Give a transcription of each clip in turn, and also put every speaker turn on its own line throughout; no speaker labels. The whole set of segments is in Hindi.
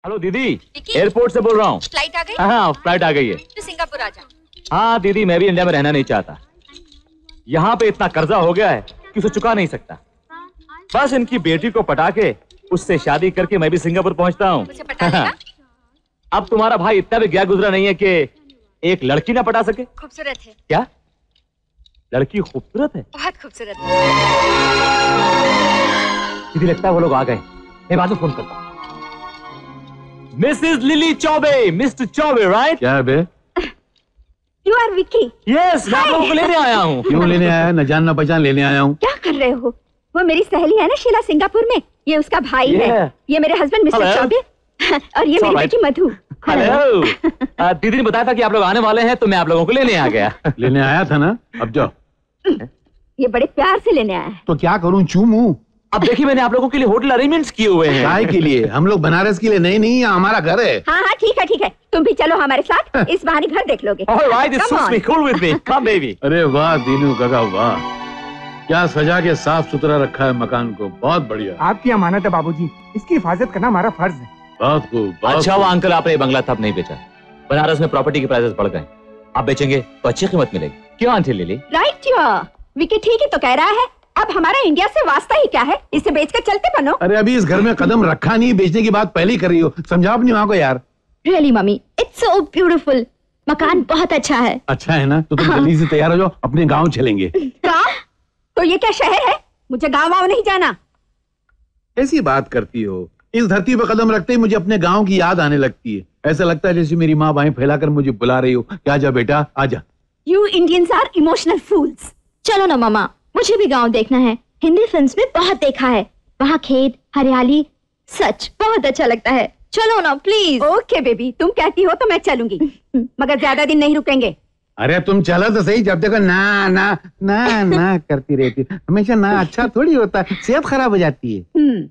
हेलो दीदी, एयरपोर्ट से बोल रहा हूँ।
फ्लाइट आ गई?
हाँ फ्लाइट आ गई है।
तो सिंगापुर आ जा।
हाँ दीदी, मैं भी इंडिया में रहना नहीं चाहता। यहाँ पे इतना कर्जा हो गया है कि उसे चुका नहीं सकता। बस इनकी बेटी को पटा के उससे शादी करके मैं भी सिंगापुर पहुँचता हूँ। अब तुम्हारा भाई इतना भी गया गुजरा नहीं है कि एक लड़की ना पटा सके।
खूबसूरत है।
क्या लड़की खूबसूरत है?
बहुत खूबसूरत है।
दीदी लगता है वो लोग आ गए, मैं बाद में फोन करता हूँ। Mrs Lily Choubey, Mr Choubey, right?
क्या है बे?
You are Vicky.
Yes, मैं आप लोगों को लेने आया हूँ।
क्यों लेने आया? न जान न पहचान लेने आया हूँ।
क्या कर रहे हो? वो मेरी सहेली है ना शीला, सिंगापुर में। ये उसका भाई है। ये मेरे हस्बैंड मिस्टर चौबे और ये मेरी बेटी मधु।
हेलो। दीदी ने बताया था कि आप लोग आने वाले हैं, तो मैं आप लोगों को लेने आ गया।
लेने आया था ना, अब जाओ।
ये बड़े प्यार से लेने आया है।
तो क्या करूँ, चूमूं?
अब देखिए, मैंने आप लोगों के लिए होटल अरेंजमेंट्स किए हुए हैं।
काय के लिए? हम लोग बनारस के लिए नहीं, नहीं, हमारा घर है।
हाँ हाँ ठीक है, तुम भी चलो हमारे साथ, इस बहाने घर देख लोगे।
All right, this suits me. Cool with me. Come baby.
अरे वाह दीनू काका, वाह क्या सजा के साफ सुथरा रखा है मकान को, बहुत बढ़िया।
आपकी अमानत है बाबूजी, इसकी हिफाजत करना हमारा फर्ज है।
बहुत खूब।
अच्छा हुआ अंकल आपने ये बंगला तब नहीं बेचा। बनारस में प्रॉपर्टी के प्राइसेस बढ़ गए, आप बेचेंगे तो अच्छी कीमत मिलेगी। क्यों आंटी लिली?
राइट विकी ठीक ही तो कह रहा है। अब हमारा इंडिया से वास्ता ही क्या है, इसे बेचकर चलते बनो।
अरे अभी इस घर में कदम रखा नहीं, बेचने की बात पहले ही कर रही हो। समझाओ अपनी माँ को यार।
Really mummy, it's so beautiful. मकान बहुत अच्छा है।
अच्छा है ना, तो तुम जल्दी से तैयार हो जाओ, अपने गाँव चलेंगे।
गाँव? तो ये क्या शहर है? मुझे गाँव नहीं जाना।
ऐसी बात करती हो, इस धरती पर कदम रखते ही मुझे अपने गाँव की याद आने लगती है। ऐसा लगता है जैसे मेरी माँ बाहें फैलाकर मुझे बुला रही हो कि आजा बेटा आजा।
You Indians are emotional fools. चलो ना मामा, मुझे भी गांव देखना है। हिंदी फिल्म्स में बहुत देखा है, वहाँ खेत हरियाली सच बहुत अच्छा लगता है। चलो ना प्लीज। ओके बेबी, तुम कहती हो तो मैं चलूंगी, मगर ज्यादा दिन नहीं रुकेंगे।
अरे तुम चलो तो सही, जब देखो ना ना ना ना करती रहती। हमेशा ना अच्छा थोड़ी होता है, सेहत खराब हो जाती है।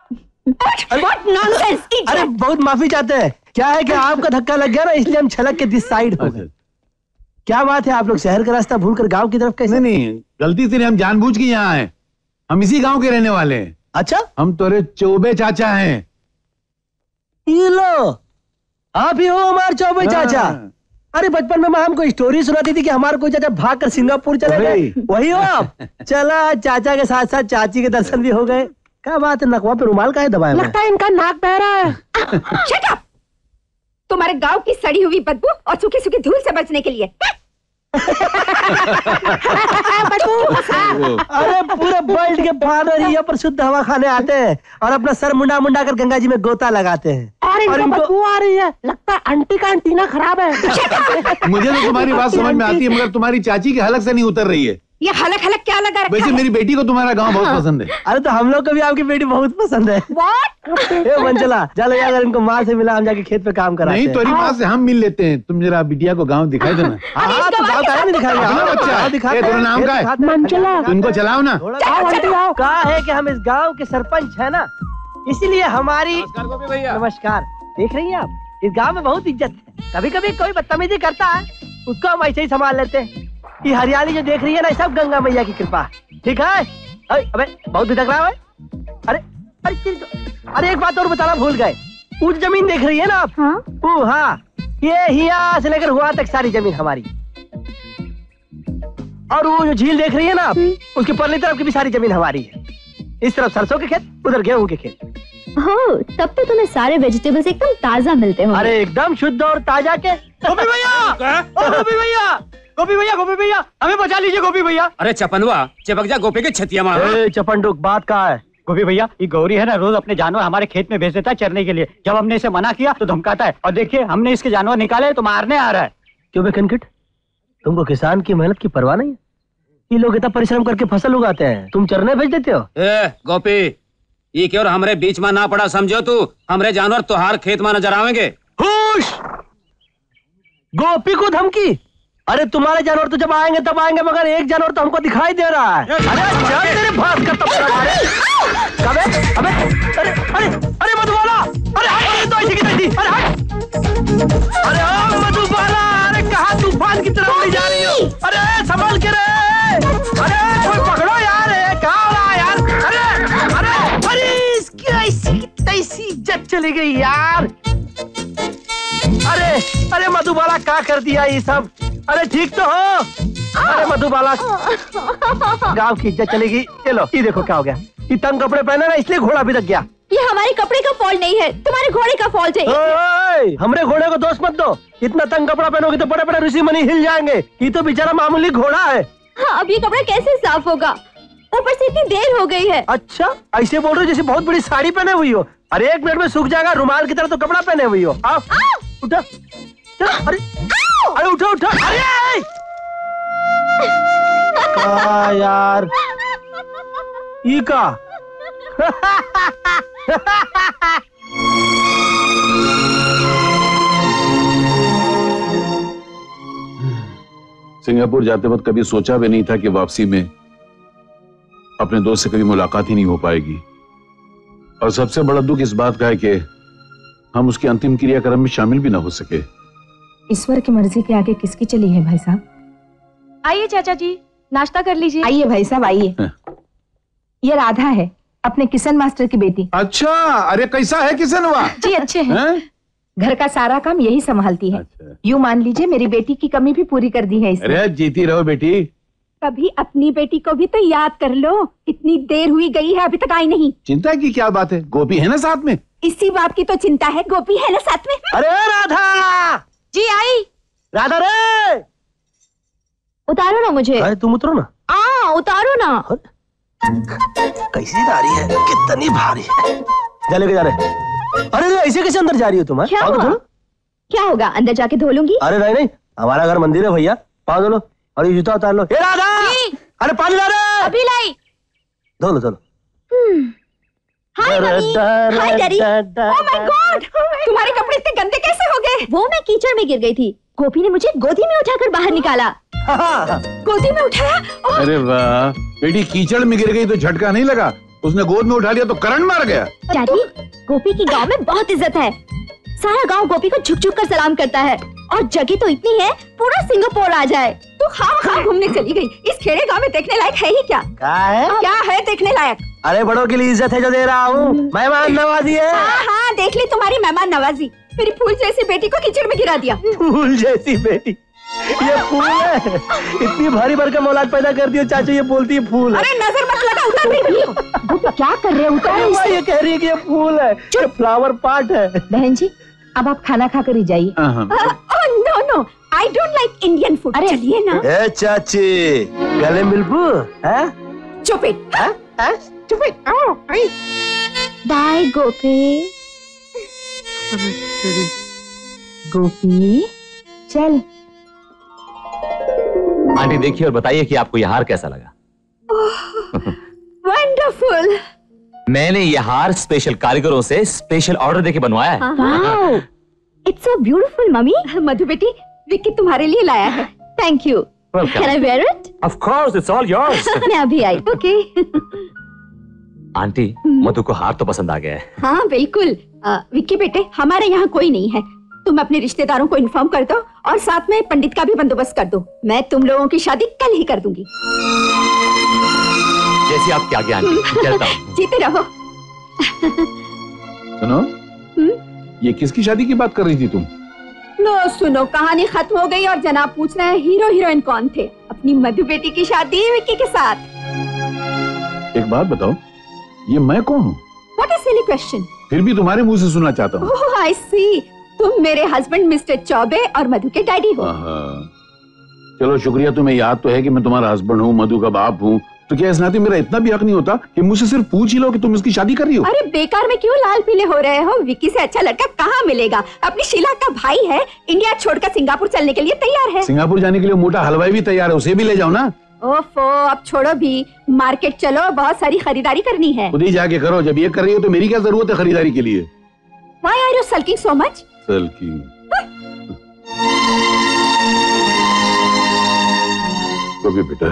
What nonsense!
अरे बहुत माफी चाहते हैं, क्या है कि आपका धक्का लग गया ना, इसलिए हम छलक के दिस साइड हो गए। क्या बात है, आप लोग शहर का रास्ता भूलकर गांव की तरफ कैसे?
नहीं, गलती से नहीं, हम जानबूझ के यहाँ आए। हम इसी गांव के रहने वाले हैं।
अच्छा,
हम तोरे चौबे चाचा हैं।
ये लो, आप ही हो हमारे चौबे चाचा। अरे बचपन में हमको स्टोरी सुनाती थी कि हमारा कोई चाचा भागकर सिंगापुर चले गए, वही हो आप? चला, चाचा के साथ साथ चाची के दर्शन भी हो गए। क्या बात है, नकवा पे रुमाल काहे दबाया? लगता है इनका नाक बह रहा है।
Shut up! तुम्हारे गांव की सड़ी हुई बदबू और सूखी सूखी धूल से बचने के लिए।
अरे पूरे वर्ल्ड के बानर यहाँ पर शुद्ध हवा खाने आते हैं और अपना सर मुंडा मुंडा कर गंगा जी में गोता लगाते हैं। और इनको बदबू आ रही है, लगता है आंटी का एंटीना खराब है।
मुझे तो तुम्हारी बात समझ में आती है, मगर तुम्हारी चाची के हलक से नहीं उतर रही है।
ये हलक हलक क्या लगा रखा है?
वैसे मेरी बेटी को तुम्हारा गांव बहुत पसंद है।
अरे तो हम लोग को भी आपकी बेटी बहुत पसंद है। ए मंचला, चलो अगर इनको माँ से मिला, हम जाके खेत पे काम कराते हैं।
नहीं, तोरी माँ से हम मिल लेते हैं। तुम जरा बिटिया को गांव दिखाई देना।
हाँ तो गाँव काहे नहीं दिखाएंगे?
तेरा नाम क्या है?
मंचला।
तो इनको चलाओ ना।
कहा है कि हम इस गांव के सरपंच है ना, इसीलिए हमारी। नमस्कार। देख रही हैं आप, इस गांव में बहुत इज्जत है। कभी कभी कोई बदतमीजी करता है, उसको हम ऐसे ही संभाल लेते हैं। ये हरियाली जो देख रही है ना, सब गंगा मैया की कृपा है। ठीक है? अबे बहुत भिटक रहा है। अरे अरे एक बात और बताना भूल गए, वो जमीन देख रही है ना आप? हाँ, ये हिया से लेकर हुआ तक सारी जमीन हमारी। और वो जो झील देख रही है ना आप, उसके परली तरफ की भी सारी जमीन हमारी है। इस तरफ सरसों के खेत, उधर गेहूं के खेत।
तब तो तुम्हें सारे वेजिटेबल्स एकदम ताजा मिलते होंगे।
अरे एकदम शुद्ध और ताजा के। गोपी भैया, गोपी भैया, गोपी भैया, गोपी भैया, हमें बचा लीजिए गोपी भैया।
अरे चपनवा, चिपक जा गोपी के छतिया मार।
चपनडुक, बात कहा है? गोपी भैया, ये गौरी है ना, रोज अपने जानवर हमारे खेत में भेज देता है चरने के लिए। जब हमने इसे मना किया तो धमकाता है, और देखिए हमने इसके जानवर निकाले तो मारने आ रहा है। क्यों बे कनकट, तुमको किसान की मेहनत की परवाह नहीं है? ये लोग इतना परिश्रम करके फसल उगाते हैं, तुम चरने भेज देते हो?
ए गोपी, ये क्यों हमरे बीच में ना पड़ा समझो तू? हमरे जानवर तुहार खेत में नजर आवेंगे।
होश! गोपी को धमकी? अरे तुम्हारे जानवर तो जब आएंगे तब आएंगे, मगर एक जानवर तो हमको दिखाई दे रहा है। अरे तेरे भास का तब अबे अबे अरे अरे अरे मधुबाला, अरे तो ऐसी की तैसी, अरे मधुबाला, अरे कहाँ तूफान की तरह उड़ी जा रही हो? अरे संभल के रे, अरे कोई पकड़ो यार, कहाँ रहा यार? अरे अरे अरे इसकी ऐसी की तैसी इज्जत चली गई यार। अरे अरे मधुबाला क्या कर दिया ये सब? अरे ठीक तो हो? अरे मधुबाला, गांव की इज्जत चली गई। चलो ये देखो क्या हो गया, ये तंग कपड़े पहने ना इसलिए घोड़ा भी लग गया।
ये हमारे कपड़े का फॉल्ट नहीं है, तुम्हारे घोड़े का फॉल्ट है।
ओए, हमरे घोड़े को दोष मत दो। इतना तंग कपड़ा पहनोगे तो बड़े बड़े ऋषि मुनि हिल जाएंगे। ये तो बेचारा मामूली घोड़ा है।
हाँ, अब ये कपड़ा कैसे साफ होगा? ऊपर से इतनी देर हो गई है।
अच्छा ऐसे बोल रहे हो जैसे बहुत बड़ी साड़ी पहने हुई हो। अरे 1 मिनट में सूख जाएगा, रुमाल की तरह तो कपड़ा पहने हुई हो। आओ उठा, अरे अरे उठो उठो। अरे क्या यार ई का
सिंगापुर जाते वक्त कभी सोचा भी नहीं था कि वापसी में अपने दोस्त से कभी मुलाकात ही नहीं हो पाएगी। और सबसे बड़ा दुख इस बात का है कि हम उसके अंतिम क्रियाक्रम में शामिल भी ना हो सके।
ईश्वर की मर्जी के आगे किसकी चली है भाई साहब?
आइए चाचा जी, नाश्ता कर लीजिए।
आइए भाई साहब आइए। ये राधा है, अपने किशन मास्टर की बेटी।
अच्छा, अरे कैसा है किशन? वाह
जी अच्छे हैं।
हैं?
घर का सारा काम यही संभालती है।
अच्छा।
यूँ मान लीजिए मेरी बेटी की कमी भी पूरी कर दी है इसने।
अरे जीती रहो बेटी।
कभी अपनी बेटी को भी तो याद कर लो, इतनी देर हुई गई है अभी तक आई नहीं।
चिंता की क्या बात है, गोपी है ना साथ में।
इसी बात की तो चिंता है, गोपी है ना साथ में।
अरे राधा
जी आई।
राधा रे,
उतारो ना मुझे।
अरे तुम उतरो ना।
उतारो ना।
कैसी जा रही है, कितनी भारी है। जा लेके जा रहे। अरे ऐसे कैसे अंदर जा रही हो तुम?
क्या हुआ? क्या होगा, अंदर जाके धो लूंगी।
अरे नहीं नहीं, हमारा घर मंदिर है भैया, पाँव धो लो और ये जूता उतार लो। हे राधा, अरे पानी ला रे।
अभी लाई।
धो लो।
Hi mummy, hi daddy. Oh my god, तुम्हारे कपड़े इतने गंदे कैसे हो गए?
वो मैं कीचड़ में गिर गई थी, गोपी ने मुझे गोदी में उठाकर बाहर निकाला।
गोदी में उठाया?
अरे वाह बेटी, कीचड़ में गिर गई तो झटका नहीं लगा, उसने गोद में उठा लिया तो करंट मार गया।
डैडी, गोपी की गांव में बहुत इज्जत है। सारा गांव गोपी को झुक झुक कर सलाम करता है और जगह तो इतनी है पूरा सिंगापुर आ जाए।
तू हाँ घूमने चली गई, इस खेड़े गांव में देखने लायक है ही क्या? क्या है देखने लायक?
अरे बड़ों के लिए इज्जत है जो दे रहा हूँ, मेहमान नवाजी है।
हाँ देख ली तुम्हारी मेहमान नवाजी। मेरी फूल जैसी बेटी को कीचड़ में गिरा दिया।
फूल जैसी बेटी? ये फूल है? इतनी भारी भरकम औलाद पैदा कर दिया चाचू, ये बोलती है फूल है।
अरे नजर मत लगा, उतार दे।
क्या कर रहे हो? उतारो।
ये कह रही है कि ये फूल है, ये फ्लावर पार्ट है।
बहन जी अब आप खाना खाकर ही जाइए।
No no, I don't like Indian food.
अरे
चलिए ना।
ए चाची, गले मिलबू है?
चुप इट। चुप इट।
बाय गोपी।
गोपी चल।
आंटी देखिए और बताइए कि आपको यह हार कैसा लगा।
वंडरफुल।
मैंने यह हार स्पेशल कारीगरों से स्पेशल ऑर्डर देके बनवाया है।
Wow, it's so beautiful mummy.
Madhu बेटी, विक्की तुम्हारे लिए लाया है।
Thank you. Can I wear it?
Of course, it's all yours.
मैं अभी आई।
ओके।
आंटी, मधु को हार तो पसंद आ गया है।
हाँ बिल्कुल। विक्की बेटे, हमारे यहाँ कोई नहीं है, तुम अपने रिश्तेदारों को इन्फॉर्म कर दो और साथ में पंडित का भी बंदोबस्त कर दो। मैं तुम लोगों की शादी कल ही कर दूंगी।
जैसी आपकी आज्ञा आंटी, चलता हूँ।
जीते रहो।
सुनो, ये किसकी शादी की बात कर रही थी तुम?
लो सुनो, कहानी खत्म हो गई और जनाब पूछ रहे हैं हीरो हीरोइन कौन थे। अपनी मधु बेटी की शादी विक्की के साथ।
एक बात बताओ, ये मैं कौन हूँ?
What is silly question?
फिर भी तुम्हारे मुंह से सुनना चाहता हूँ।
ओह आई सी, तुम मेरे हस्बैंड मिस्टर चौबे और मधु के डैडी हो।
चलो शुक्रिया, तुम्हें याद तो है कि मैं तुम्हारा हस्बैंड हूँ, मधु का बाप हूँ। तो क्या इस नाते मेरा इतना भी हक नहीं होता कि मुझसे सिर्फ पूछ ही लो कि तुम इसकी शादी कर रही हो?
अरे बेकार में क्यों लाल पीले हो रहे हो? विक्की से अच्छा लड़का कहाँ मिलेगा? अपनी शीला का भाई है, इंडिया छोड़कर सिंगापुर चलने के लिए तैयार है।
सिंगापुर जाने के लिए मोटा हलवाई भी तैयार है, उसे भी ले जाओ ना।
ओफो, अब छोड़ो भी, मार्केट चलो, बहुत सारी खरीदारी करनी है।
खुद ही जाके करो, जब ये कर रही हो तो मेरी क्या जरूरत है खरीदारी के लिए?
Why are you sulking so much?
sulking। कभी बेटा,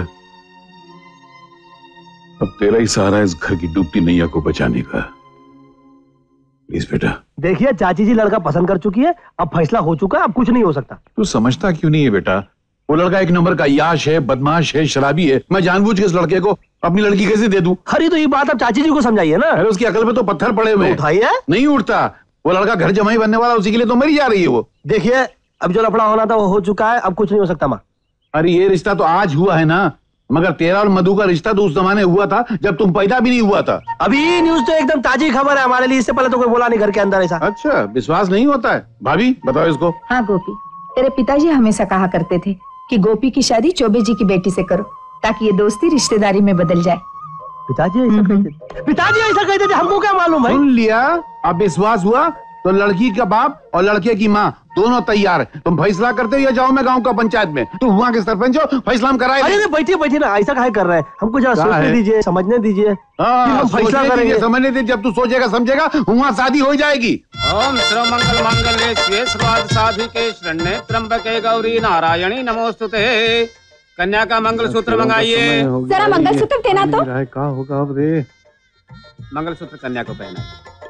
अब तेरा ही सहारा इस घर की डूबती नैया को बचाने का। प्लीज बेटा।
देखिए चाची जी लड़का पसंद कर चुकी है, अब फैसला हो चुका है, अब कुछ नहीं हो सकता।
तू समझता क्यों नहीं है बेटा? वो लड़का एक नंबर का याश है, बदमाश है, शराबी है। मैं जानबूझ के इस लड़के को अपनी लड़की कैसे दे दूं?
खरी तो ये बात अब चाची जी को समझाइए ना।
अरे उसकी अकल पे तो पत्थर पड़े हुए हैं।
उठाइए।
नहीं उठता। वो लड़का घर जमाई बनने वाला, उसी के लिए तो मरी जा रही है वो।
देखिए अब जो लफड़ा होना था वो हो चुका है, अब कुछ नहीं हो सकता माँ।
अरे ये रिश्ता तो आज हुआ है ना, मगर तेरा और मधु का रिश्ता तो उस जमाने हुआ था जब तुम पैदा भी नहीं हुआ था।
अभी न्यूज तो एकदम ताजी खबर है हमारे लिए, इससे पहले तो कोई बोला नहीं घर के अंदर ऐसा।
अच्छा, विश्वास नहीं होता है? भाभी बताओ इसको।
हाँ गोपी, तेरे पिताजी हमेशा कहा करते थे कि गोपी की शादी चौबे जी की बेटी से करो, ताकि ये दोस्ती रिश्तेदारी में बदल जाए।
पिताजी ऐसा कहते थे? पिताजी ऐसा कहते थे, हमको क्या मालूम भाई।
सुन लिया, अब विश्वास हुआ तो लड़की का बाप और लड़के की माँ दोनों तैयार है। तुम फैसला करते हो या जाओ मैं गांव का पंचायत में? तुम वहाँ के सरपंच हो, फैसला हम कराए।
अरे बैठिए बैठिए ना, ऐसा काहे कर रहे हैं? हमको जरा सोचने दीजिए, समझने दीजिए, फिर हम फैसला करेंगे।
समझने दीजिए, जब तू सोचेगा समझेगा वहाँ शादी हो जाएगी।
ओम सर्वमंगल मांगल्ये शिवे सर्वार्थ साधिके शरण्ये त्र्यंबके गौरी नारायणी नमोस्तुते। कन्या का मंगलसूत्र मंगाइए।
जरा मंगलसूत्र देना तो।
क्या होगा अब रे?
मंगलसूत्र कन्या को पहना।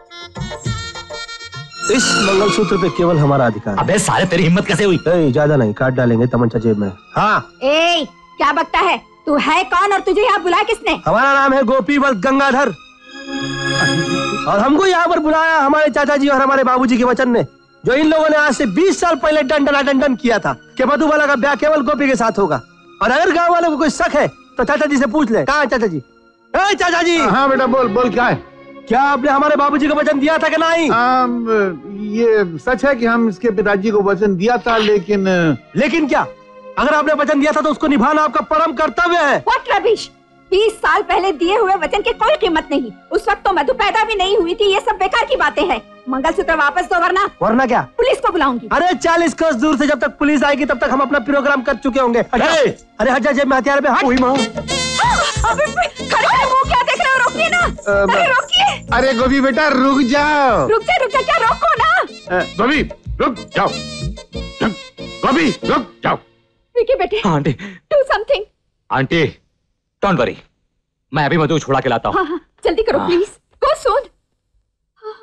इस मंगलसूत्र पे केवल हमारा अधिकार।
अबे साले, तेरी हिम्मत कैसे हुई?
ज्यादा नहीं, काट डालेंगे तमंचा जेब में। हाँ।
ए क्या बकता है तू? है कौन और तुझे यहाँ बुलाया किसने?
हमारा नाम है गोपीवल गंगाधर और हमको यहाँ पर बुलाया हमारे चाचा जी और हमारे बाबूजी के वचन ने, जो इन लोगों ने आज से 20 साल पहले दंडन किया था कि मधुबाला का ब्याह केवल गोपी के साथ होगा। और अगर गाँव वालों को कोई शक है तो चाचा जी से पूछ ले। कहाँ है चाचा जी? चाचा जी।
हाँ बेटा बोल बोल, क्या है?
क्या आपने हमारे बाबूजी को वचन दिया था कि नहीं?
ये सच है कि हम इसके पिताजी को वचन दिया था, लेकिन
क्या? अगर आपने वचन दिया था तो उसको निभाना आपका परम कर्तव्य है।
What rubbish! 20 साल पहले दिए हुए वचन की कोई कीमत नहीं। उस वक्त तो मधु पैदा भी नहीं हुई थी। ये सब बेकार की बातें हैं। मंगलसूत्र वापस दो, वरना
क्या?
पुलिस को बुलाऊंगी।
अरे 40 कोस दूर से जब तक पुलिस आएगी तब तक हम अपना प्रोग्राम कर चुके होंगे। अरे हट जा, जेब में हथियार में हट।
खड़े मुंह क्या देख रहे हो? रोकिए ना। अरे रोकिए।
अरे गोभी बेटा रुक जाओ।
रुक जा, क्या रोको ना।
गोभी रुक जाओ, गोभी रुक जाओ।
विकी बेटे,
aunty,
do something.
Aunty don't worry, मैं अभी मधु छुड़ा के लाता हूँ।
हाँ, जल्दी करो please, go soon.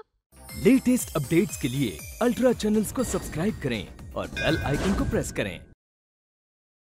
Latest updates के लिए अल्ट्रा चैनल्स को सब्सक्राइब करें और बेल आइकन को प्रेस करें।